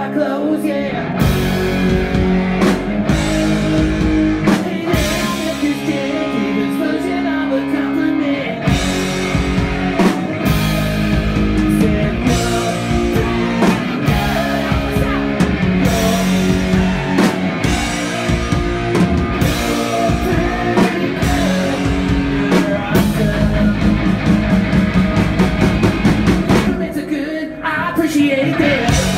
my clothes, yeah. Hey, there, this Chixdiggit's version of a compliment. Said, you're pretty good. You're pretty good. You're awesome. Compliments are good, I appreciate them.